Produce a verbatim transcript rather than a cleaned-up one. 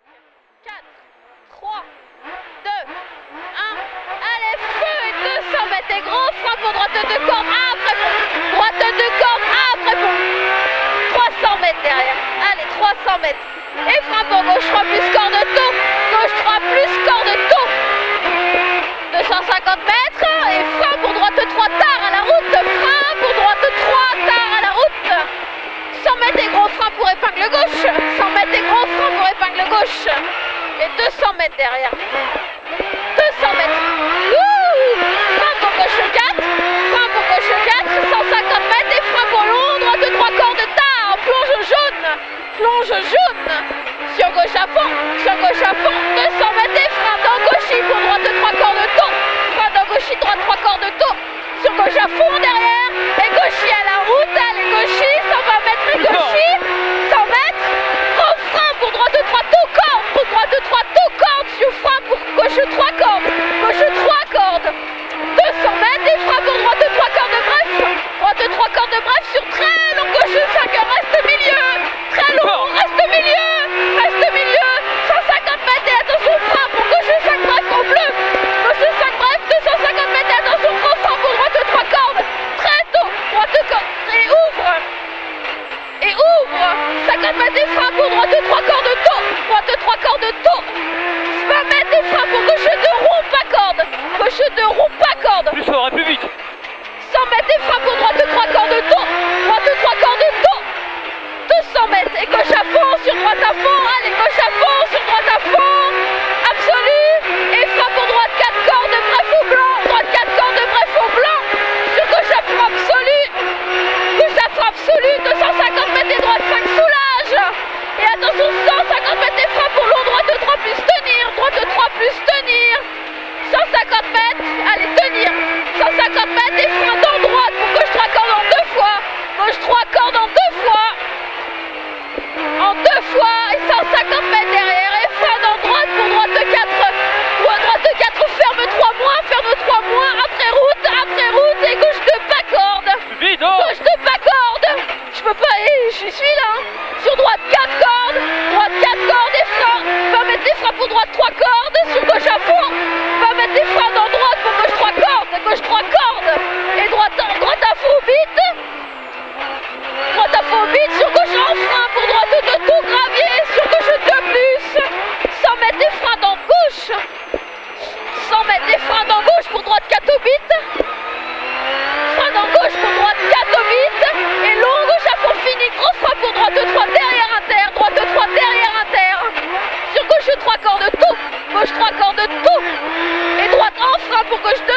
quatre, trois, deux, un. Allez, feu et deux cents mètres. Et gros frein pour droite de corde. Après bon. Droite de corde. Après bon. trois cents mètres derrière. Allez, trois cents mètres. Et frein pour gauche trois plus corps de taux. Gauche trois plus corps de taux. deux cent cinquante mètres. Et frein pour droite trois tard à la route. Frein pour droite trois tard à la route. cent mètres et gros frein pour épingle gauche. cent mètres et gros frein pour épingle gauche. Et deux cents mètres derrière. deux cents mètres. Ouh, frein pour gauche quatre. Frein pour gauche quatre. cent cinquante mètres et frein pour long. Droite trois cordes tard. Plonge jaune. Plonge jaune. Sur gauche à fond. Sur gauche à fond. deux cents mètres et frein dans gauchis pour droite trois cordes de taux. Frein dans gauchis, droite trois cordes de taux. Sur gauche à fond derrière. Et gauchis à la route. Allez, gauchis. cent vingt mètres et gauchis. cent mètres. Gros frein pour droite trois tout cordes. Pour droite trois tout cordes. Sur frein pour gauche trois cordes. Gauche trois cordes. deux cents mètres et frein pour droite trois cordes de bref. Droite trois cordes de bref sur très long gauche cinq. Reste milieu. Très long. Reste milieu. Reste milieu. cent cinquante mètres et attention frein pour gauche cinq bref au bleu. Gauche cinq bref. deux cent cinquante mètres et attention gros frein pour droite trois cordes. Très tôt. Droite cordes. Et ouvre. Et ouvre. cinquante mètres et frein pour droite trois cordes de taux. Droite trois cordes de taux. vingt mètres et frein pour gauche deux ronds pas corde. Gauche deux ronds pas corde. Plus fort, plus vite. cent mètres et frein pour droite trois cordes de taux. Droite trois cordes de taux. deux cents mètres et gauche à fond sur droite à fond. Allez, gauche à fond sur droite à fond. Absolu. Et frein pour droite quatre cordes de bref au blanc. Droite quatre cordes de bref au blanc. Sur gauche à fond absolu. Gauche à fond absolu. deux cent cinquante mètres et droite cinq soulage. Et attention, cent cinquante mètres et frein pour long. Droite trois plus tenir. Droite trois plus tenir. cent cinquante mètres. Allez, tenir. cent cinquante mètres et frein dans droite pour gauche trois cordes en deux fois. Gauche trois cordes en deux fois. En deux fois. Et cent cinquante mètres derrière. Et frein dans droite pour droite quatre. Droite, droite quatre. Ferme trois moins. Ferme trois moins. Après route. Après route. Et gauche deux pas corde. Vite, oh. Gauche deux pas corde. Je peux pas. Je suis là. Hein. Sur droite quatre cordes. Droite quatre cordes et frein. vingt mètres et frein pour droite trois cordes. Sur gauche à fond. vingt mètres et frein dans droite pour gauche trois cordes. Gauche trois cordes. Et droite, droite à fond vite. Droite à fond vite. Sur gauche en frein pour droite de tout gravier. Sur gauche deux plus. cent mètres et frein dans gauche. cent mètres et frein dans gauche pour droite quatre au bit. Frein dans gauche pour droite quatre au bit. Et long gauche à fond fini. Gros frein pour droite trois derrière inter. Droite trois derrière inter. Sur gauche trois cordes de tout. Gauche trois cordes de tout. Et droite en frein pour gauche deux.